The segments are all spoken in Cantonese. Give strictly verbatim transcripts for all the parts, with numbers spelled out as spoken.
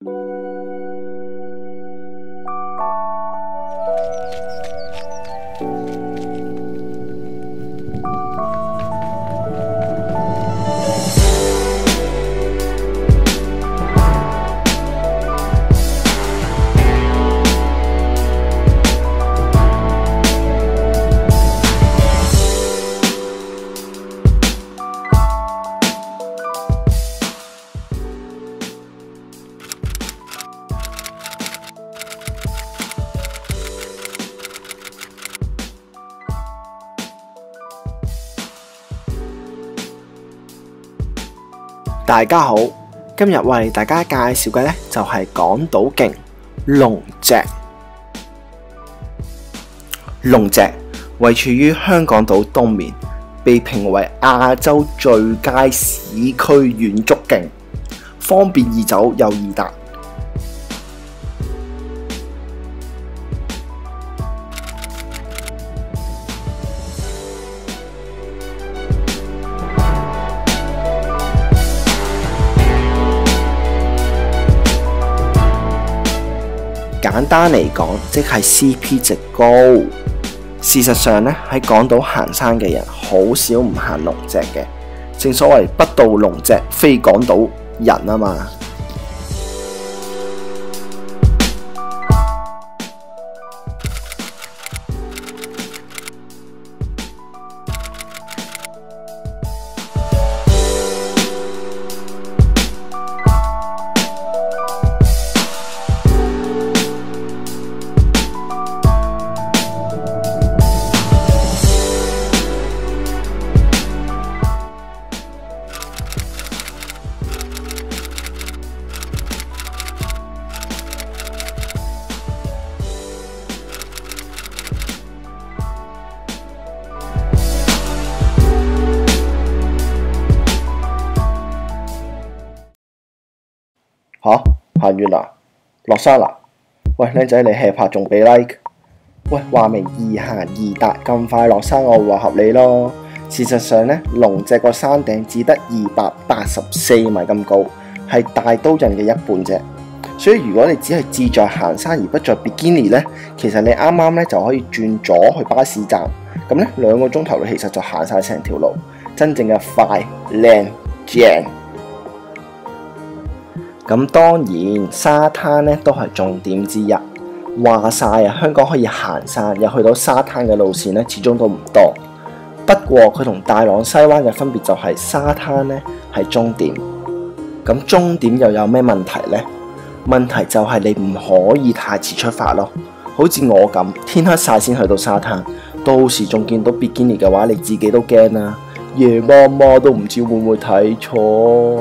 大家好，今日為大家介紹嘅呢就係港島徑龍脊。龍脊位處於香港島東面，被評為亞洲最佳市區遠足徑，方便易走又易達。簡單嚟講，即係 C P 值高。事實上咧，喺港島行山嘅人好少唔行龍脊嘅。正所謂不到龍脊，非港島人啊嘛。吓，行完啦，落山啦！喂，靚仔，你 hea 拍仲俾 like？ 喂，話明易行易達，咁快落山，我話合理咯。事實上呢，龍脊個山頂只得二百八十四米咁高，係大都人嘅一半啫。所以如果你只係志在行山而不在比基尼呢，其實你啱啱呢就可以轉左去巴士站，咁呢兩個鐘頭你其實就行晒成條路，真正嘅快、靚、正。咁當然沙灘咧都係重點之一。話晒啊，香港可以行山又去到沙灘嘅路線咧，始終都唔多。不過佢同大浪西灣嘅分別就係沙灘咧係終點。咁終點又有咩問題呢？問題就係你唔可以太遲出發咯。好似我咁，天黑晒先去到沙灘，到時仲見到比基尼嘅話，你自己都驚啦。夜媽媽都唔知會唔會睇錯。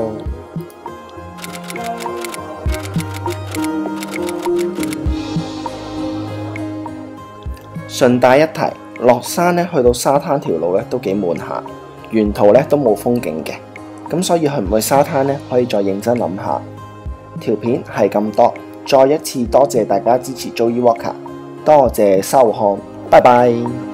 順帶一提，落山咧去到沙灘條路咧都幾悶下，沿途咧都冇風景嘅，咁所以去唔去沙灘咧可以再認真諗下。條片係咁多，再一次多謝大家支持 Joey Walker，多謝收看，拜拜。